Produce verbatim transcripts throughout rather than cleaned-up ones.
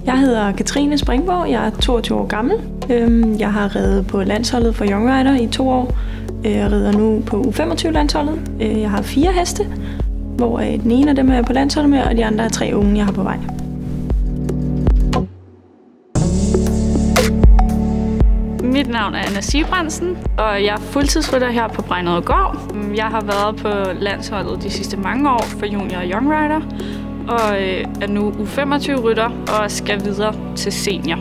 Jeg hedder Katrine Springborg, jeg er toogtyve år gammel. Jeg har reddet på landsholdet for Young Rider i to år. Jeg rider nu på U femogtyve-landsholdet. Jeg har fire heste, hvor den ene af dem er på landsholdet med, og de andre er tre unge, jeg har på vej. Mit navn er Anna Sibrandsen, og jeg er fuldtidsrytter her på Bregnerødgård. Jeg har været på landsholdet de sidste mange år for junior og young rider, og er nu U femogtyve-rytter og skal videre til senior.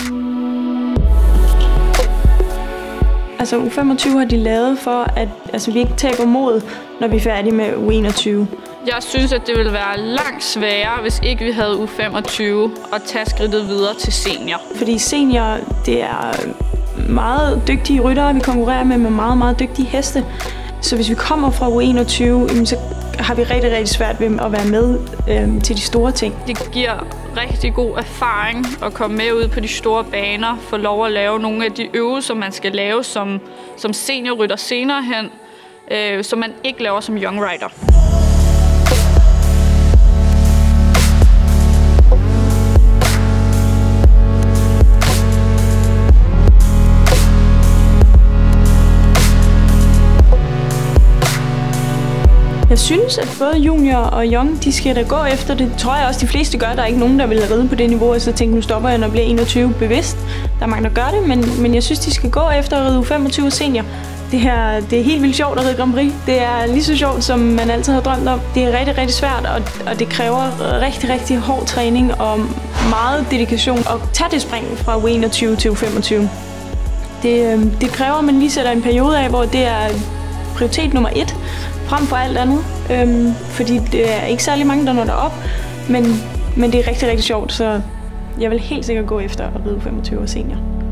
Altså U femogtyve har de lavet for, at altså, vi ikke taber mod, når vi er færdige med U enogtyve. Jeg synes, at det ville være langt sværere, hvis ikke vi havde U femogtyve og tage skridtet videre til senior. Fordi senior, det er meget dygtige ryttere, vi konkurrerer med, med meget, meget dygtige heste. Så hvis vi kommer fra U enogtyve, så har vi rigtig, rigtig svært ved at være med øh, til de store ting. Det giver rigtig god erfaring at komme med ud på de store baner, få lov at lave nogle af de øvelser, man skal lave som, som seniorrytter senere hen, øh, som man ikke laver som young rider. Jeg synes, at både junior og young, de skal da gå efter det. Tror jeg også, de fleste gør. Der er ikke nogen, der vil ride på det niveau, og så tænker, nu stopper jeg, når jeg bliver enogtyve bevidst. Der er mange, der gør det, men, men jeg synes, de skal gå efter at ride U femogtyve senior. Det her, det er helt vildt sjovt at ride Grand Prix. Det er lige så sjovt, som man altid har drømt om. Det er rigtig, rigtig svært, og, og det kræver rigtig, rigtig hård træning og meget dedikation at tage det spring fra U enogtyve til U femogtyve. Det, det kræver, at man lige sætter en periode af, hvor det er prioritet nummer et, frem for alt andet, øhm, fordi det er ikke særlig mange, der når derop, men, men det er rigtig, rigtig sjovt, så jeg vil helt sikkert gå efter at ride U femogtyve og senior.